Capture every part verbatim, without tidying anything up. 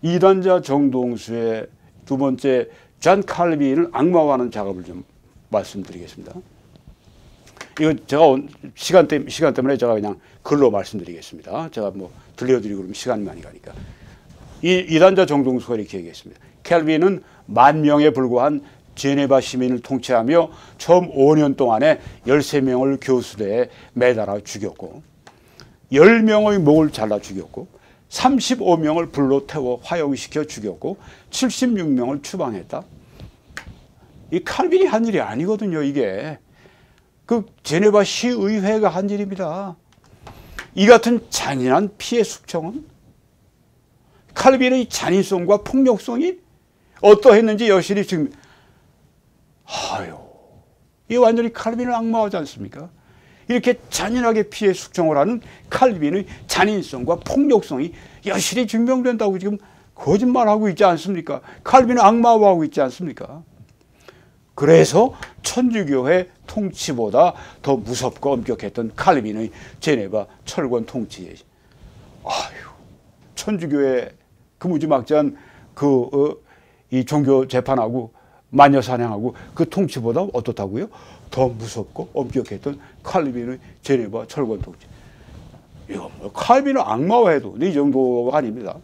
이단자 정동수의 두 번째 존 칼빈을 악마화하는 작업을 좀 말씀드리겠습니다. 이거 제가 시간 때문에, 시간 때문에 제가 그냥 글로 말씀드리겠습니다. 제가 뭐 들려드리고 그러면 시간이 많이 가니까. 이 이단자 정동수가 이렇게 얘기했습니다. 캘빈은 만 명에 불과한 제네바 시민을 통치하며 처음 오 년 동안에 열세 명을 교수대에 매달아 죽였고 열 명의 목을 잘라 죽였고 삼십오 명을 불로 태워 화형시켜 죽였고 칠십육 명을 추방했다. 이 칼빈이 한 일이 아니거든요. 이게 그 제네바 시의회가 한 일입니다. 이 같은 잔인한 피해 숙청은 칼빈의 잔인성과 폭력성이 어떠했는지 여실히 지금 아유, 이 완전히 칼빈을 악마하지 않습니까? 이렇게 잔인하게 피해 숙청을 하는 칼빈의 잔인성과 폭력성이 여실히 증명된다고 지금 거짓말하고 있지 않습니까? 칼빈은 악마화하고 있지 않습니까? 그래서 천주교회 통치보다 더 무섭고 엄격했던 칼빈의 제네바 철권 통치에 아유, 천주교회 그 무지막지한 그 어, 이 종교 재판하고 마녀 사냥하고 그 통치보다 어떻다고요? 더 무섭고 엄격했던 칼빈의 제네바 철권 통치. 이거 뭐 칼빈을 악마화해도 이 정도가 아닙니다.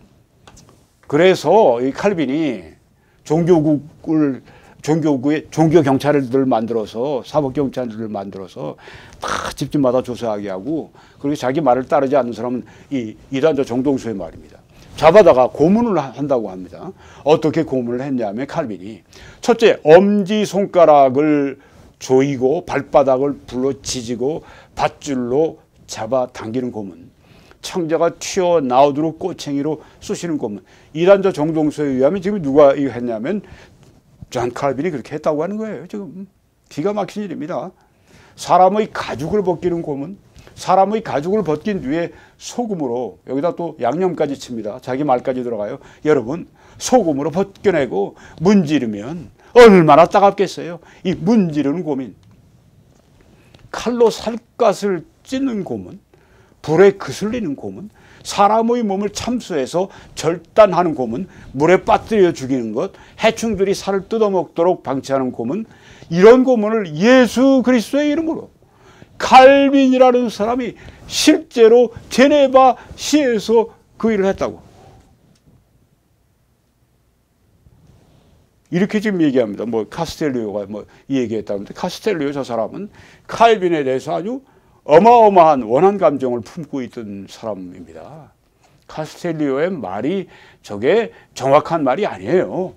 그래서 이 칼빈이 종교국을 종교국의 종교 경찰을 만들어서 사법 경찰들을 만들어서 다 집집마다 조사하게 하고 그리고 자기 말을 따르지 않는 사람은 이 이단자 정동수의 말입니다. 잡아다가 고문을 한다고 합니다. 어떻게 고문을 했냐면 칼빈이 첫째 엄지 손가락을 조이고 발바닥을 불로 지지고 밧줄로 잡아 당기는 고문, 창자가 튀어나오도록 꼬챙이로 쑤시는 고문. 이단자 정동수에 의하면 지금 누가 이거 했냐면 존 칼빈이 그렇게 했다고 하는 거예요. 지금 기가 막힌 일입니다. 사람의 가죽을 벗기는 고문, 사람의 가죽을 벗긴 뒤에 소금으로 여기다 또 양념까지 칩니다. 자기 말까지 들어가요. 여러분 소금으로 벗겨내고 문지르면 얼마나 따갑겠어요. 이 문지르는 고문, 칼로 살갗을 찢는 고문, 불에 그슬리는 고문, 사람의 몸을 참수해서 절단하는 고문, 물에 빠뜨려 죽이는 것, 해충들이 살을 뜯어먹도록 방치하는 고문, 이런 고문을 예수 그리스도의 이름으로 칼빈이라는 사람이 실제로 제네바 시에서 그 일을 했다고. 이렇게 지금 얘기합니다. 뭐 카스텔리오가 뭐 이 얘기했다는데 카스텔리오 저 사람은 칼빈에 대해서 아주 어마어마한 원한 감정을 품고 있던 사람입니다. 카스텔리오의 말이 저게 정확한 말이 아니에요.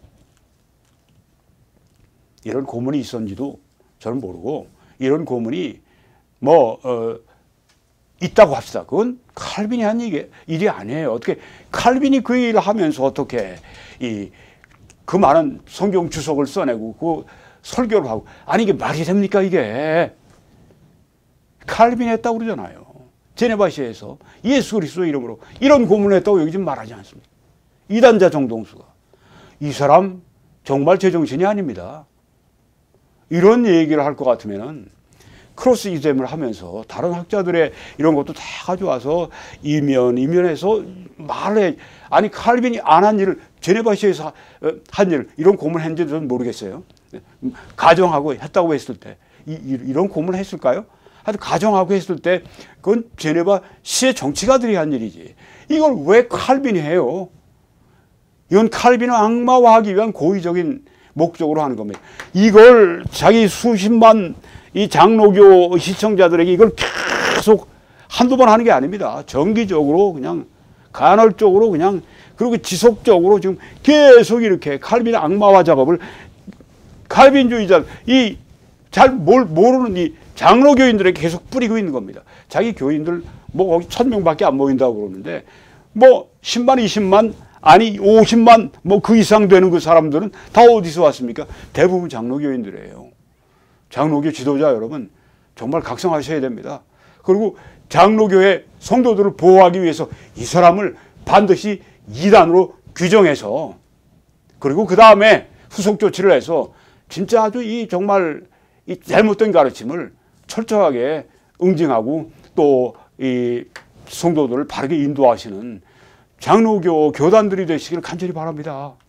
이런 고문이 있었는지도 저는 모르고 이런 고문이 뭐 어, 있다고 합시다. 그건 칼빈이 한 얘기, 일이 아니에요. 어떻게 칼빈이 그 일을 하면서 어떻게 이 그 많은 성경 주석을 써내고 그 설교를 하고 아니 이게 말이 됩니까 이게. 칼빈이 했다고 그러잖아요. 제네바시에서 예수 그리스도 이름으로 이런 고문을 했다고 여기 지금 말하지 않습니다. 이단자 정동수가. 이 사람 정말 제정신이 아닙니다. 이런 얘기를 할 것 같으면은 크로스 이셈을 하면서 다른 학자들의 이런 것도 다 가져와서 이면 이면에서 말을 해. 아니 칼빈이 안 한 일을 제네바시에서 한 일 이런 고문을 했는지 저는 모르겠어요. 가정하고 했다고 했을 때 이, 이런 고문을 했을까요? 하여튼 가정하고 했을 때 그건 제네바 시의 정치가들이 한 일이지. 이걸 왜 칼빈이 해요? 이건 칼빈을 악마화하기 위한 고의적인 목적으로 하는 겁니다. 이걸 자기 수십만 이 장로교 시청자들에게 이걸 계속 한두 번 하는 게 아닙니다. 정기적으로 그냥 간헐적으로 그냥 그리고 지속적으로 지금 계속 이렇게 칼빈의 악마화 작업을 칼빈주의자 이 잘 모르는 이 장로교인들에게 계속 뿌리고 있는 겁니다. 자기 교인들 뭐 거기 천 명밖에 안 모인다고 그러는데 뭐 십만, 이십만 아니 오십만 뭐 그 이상 되는 그 사람들은 다 어디서 왔습니까? 대부분 장로교인들이에요. 장로교 지도자 여러분 정말 각성하셔야 됩니다. 그리고 장로교회 성도들을 보호하기 위해서 이 사람을 반드시 이단으로 규정해서 그리고 그 다음에 후속 조치를 해서 진짜 아주 이 정말 이 잘못된 가르침을 철저하게 응징하고 또 이 성도들을 바르게 인도하시는 장로교 교단들이 되시기를 간절히 바랍니다.